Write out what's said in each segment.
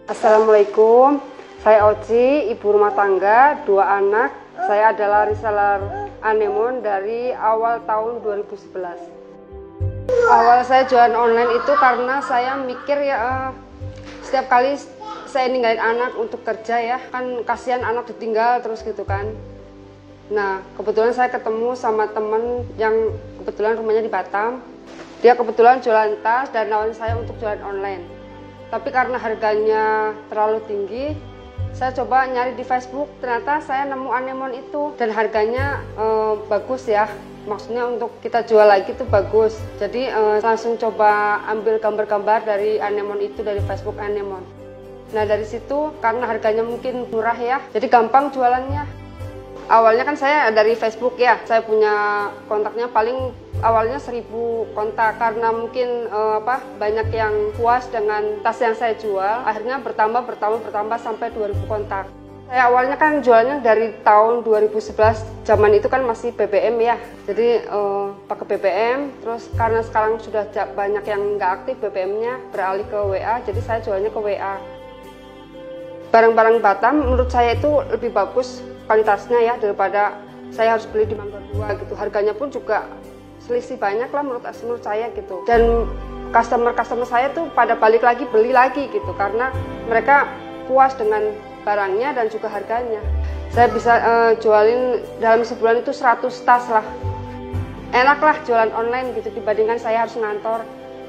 Assalamualaikum, saya Oci, ibu rumah tangga, 2 anak. Saya adalah reseller anemon dari awal tahun 2011. Awal saya jualan online itu karena saya mikir setiap kali saya ninggalin anak untuk kerja ya, kan kasihan anak ditinggal terus gitu kan. Nah, kebetulan saya ketemu sama temen yang kebetulan rumahnya di Batam. Dia kebetulan jualan tas dan nawarin saya untuk jualan online. Tapi karena harganya terlalu tinggi, saya coba nyari di Facebook. Ternyata saya nemu anemon itu dan harganya bagus ya. Maksudnya untuk kita jual lagi itu bagus. Jadi langsung coba ambil gambar-gambar dari anemon itu dari Facebook anemon. Nah dari situ karena harganya mungkin murah ya, jadi gampang jualannya. Awalnya kan saya dari Facebook ya, saya punya kontaknya paling awalnya 1000 kontak karena mungkin banyak yang puas dengan tas yang saya jual. Akhirnya bertambah sampai 2000 kontak. Saya awalnya kan jualnya dari tahun 2011, zaman itu kan masih BBM ya. Jadi pakai BBM, terus karena sekarang sudah banyak yang nggak aktif BBM-nya, beralih ke WA, jadi saya jualnya ke WA. Barang-barang Batam menurut saya itu lebih bagus kualitasnya ya daripada saya harus beli di Mangga 2 gitu. Harganya pun juga selisih banyak lah menurut saya gitu. Dan customer saya tuh pada balik lagi beli lagi gitu karena mereka puas dengan barangnya dan juga harganya. Saya bisa jualin dalam sebulan itu 100 tas lah. Enak lah jualan online gitu dibandingkan saya harus ngantor.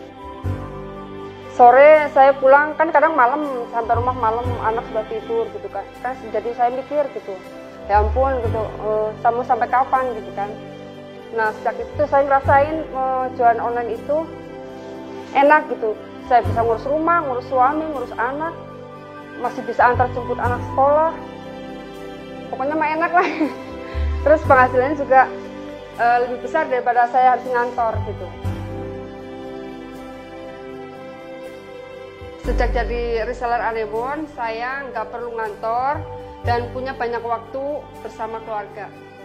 Sore saya pulang kan kadang malam, sampai rumah malam anak sudah tidur gitu kan. Jadi saya mikir gitu, ya ampun gitu, sampai kapan gitu kan. Nah sejak itu saya ngerasain jualan online itu enak gitu. Saya bisa ngurus rumah, ngurus suami, ngurus anak, masih bisa antar jemput anak sekolah. Pokoknya mah enak lah. Terus penghasilannya juga lebih besar daripada saya harus ngantor gitu. Sejak jadi reseller anemon, saya nggak perlu ngantor dan punya banyak waktu bersama keluarga.